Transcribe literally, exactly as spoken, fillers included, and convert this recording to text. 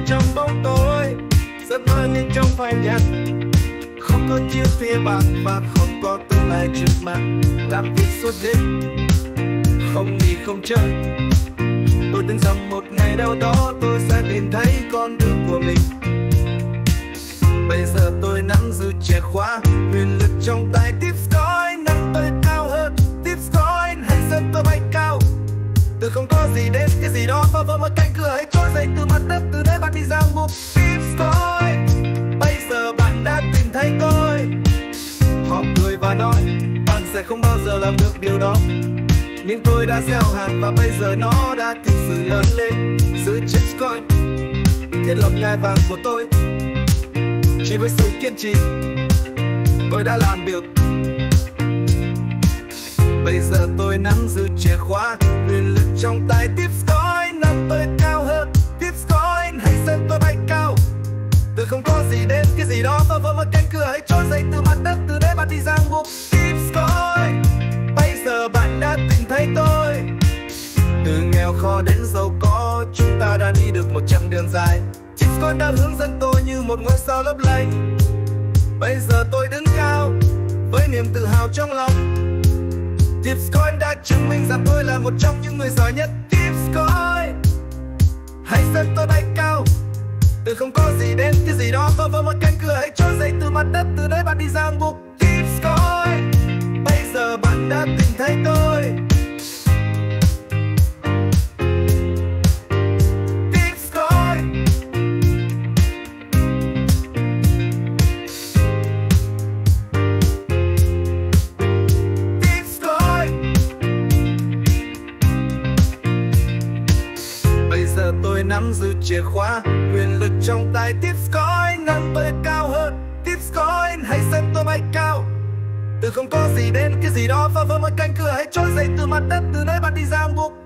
trong bóng tối, giấc mơ nhưng trong phai nhạt, không có chia phía bạc và không có tương lai trước mặt. Làm việc suốt đêm, không nghỉ không chơi, tôi tin rằng một ngày nào đó tôi sẽ tìm thấy con đường của mình. Bây giờ tôi nắm giữ chìa khóa, quyền lực trong tay. Tipscoin nắm tôi cao hơn, Tipscoin hãy dẫn tôi bay cao. Từ không có gì đến cái gì đó, phá vỡ một cánh cửa hãy trỗi dậy từ mặt đất, từ đấy bạn đi giang buộc. Tipscoin, bây giờ bạn đã tìm thấy tôi. Họ cười và nói bạn sẽ không bao giờ làm được điều đó, nhưng tôi đã gieo hạt và bây giờ nó đã thực sự lớn lên. Giữ Tipscoin, thiết lập ngai vàng của tôi. Chỉ với sự kiên trì, tôi đã làm được. Bây giờ tôi nắm giữ chìa khóa, quyền lực trong tay. Tipscoin nắm tôi cao hơn, Tipscoin hãy dẫn tôi bay cao. Từ không có gì đến cái gì đó, phá vỡ một cánh cửa hãy trỗi dậy từ mặt đất, từ đấy bạn đi giang buộc. Tipscoin, bây giờ bạn đã tìm thấy tôi. Từ nghèo khó đến giàu có, chúng ta đã đi được một chặng đường dài. Tipscoin đã hướng dẫn tôi như một ngôi sao lấp lánh. Bây giờ tôi đứng cao với niềm tự hào trong lòng. Tipscoin đã chứng minh rằng tôi là một trong những người giỏi nhất. Tipscoin, hãy dẫn tôi bay cao. Từ không có gì đến cái gì đó, phá vỡ một cánh cửa hãy trỗi dậy từ mặt đất, từ đấy bạn đi giang buộc. Tipscoin, bây giờ bạn đã tìm thấy tôi. Tôi nắm giữ chìa khóa, quyền lực trong tay. Tipscoin nắm tôi cao hơn, Tipscoin hãy dẫn tôi bay cao. Từ không có gì đến cái gì đó, phá vỡ một cánh cửa hãy trỗi dậy từ mặt đất, từ đấy bạn đi giang buộc.